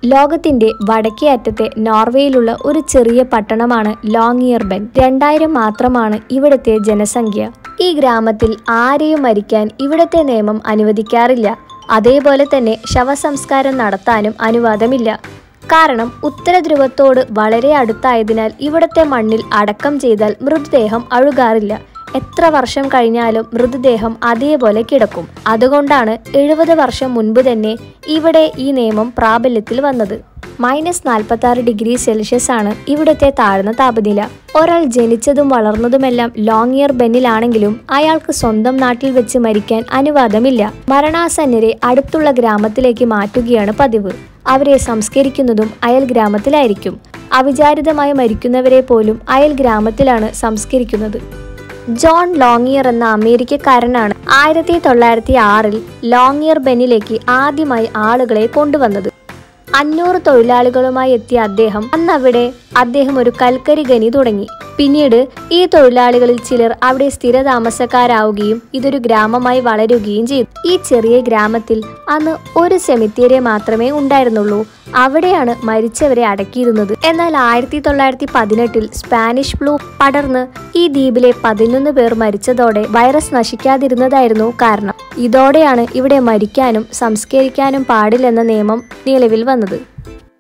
ലോകത്തിന്റെ വടക്കേ അറ്റത്തെ നോർവേയിലുള്ള ഒരു ചെറിയ പട്ടണമാണ് ലോങ്ങിയർബെൻ. 2000 മാത്രമാണ് ഇവിടുത്തെ ജനസംഖ്യ. ഈ ഗ്രാമത്തിൽ ആരെയും മരിക്കാൻ ഇവിടുത്തെ നിയമം അനുവദിക്കാറില്ല. അതേപോലെ തന്നെ ശവസംസ്കാരം നടത്താനും അനുവാദമില്ല. കാരണം ഉത്തരധ്രുവത്തോട് വളരെ അടുത്തായതിനാൽ ഇവിടുത്തെ മണ്ണിൽ അടക്കം ചെയ്താൽ മൃതദേഹം അഴുകാറില്ല. എത്ര വർഷം കഴിഞ്ഞാലും മൃതദേഹം അതേപോലെ കിടക്കും. അതുകൊണ്ടാണ് 70 വർഷം മുൻപ് തന്നെ ഇവിടെ ഈ നിയമം പ്രാബല്യത്തിൽ വന്നത്. -46°C ആണ് ഇവിടുത്തെ താഴ്ന്ന താപനില. ഒരാൾ ജനിച്ചതും വളർന്നതുമെല്ലാം ലോങ്ങിയർബെന്നിലാണെങ്കിലും അയാൾക്ക് സ്വന്തം നാട്ടിൽ വെച്ച് മരിക്കാൻ അനുവാദമില്ല. മരണാസന്നരെ അടുത്തുള്ള ഗ്രാമത്തിലേക്ക് മാറ്റുകയാണ് പതിവ്. അവരെ സംസ്കരിക്കുന്നതും അയൽ ഗ്രാമത്തിലായിരിക്കും. അവിചാരിതമായി മരിക്കുന്നവരെ പോലും അയൽ ഗ്രാമത്തിലാണ് സംസ്കരിക്കുന്നത്. ജോൺ ലോങ്ങിയർ എന്ന അമേരിക്കക്കാരനാണ് 1906 ലോങ്ങിയർബെന്നിലേക്ക് ആദ്യമായി ആളുകളെ കൊണ്ടുവന്നത്. 500 തൊഴിലാളികളുമായി എത്തിയ അദ്ദേഹം ഒരു കൽക്കരി ഖനി തുടങ്ങി. പിന്നീട് ഈ തൊഴിലാളികളിൽ ചിലർ അവിടെ സ്ഥിരതാമസക്കാരാവുകയും ഇതൊരു ഗ്രാമമായി വളരുകയും ചെയ്തു. ഈ ചെറിയ ഗ്രാമത്തിൽ അന്ന് ഒരു സെമിത്തേരി മാത്രമേ ഉണ്ടായിരുന്നുള്ളൂ. അവിടെയാണ് മരിച്ചവരെ അടക്കിയിരുന്നത്. എന്നാൽ 1918 സ്പാനിഷ് ഫ്ലൂ പടർന്ന് ഈ ദ്വീപിലെ 11 പേർ മരിച്ചതോടെ വൈറസ് നശിക്കാതിരുന്നതായിരുന്നു കാരണം. ഇതോടെയാണ് ഇവിടെ മരിക്കാനും സംസ്കരിക്കാനും പാടില്ലെന്ന നിയമം നിലവിൽ വന്നത്.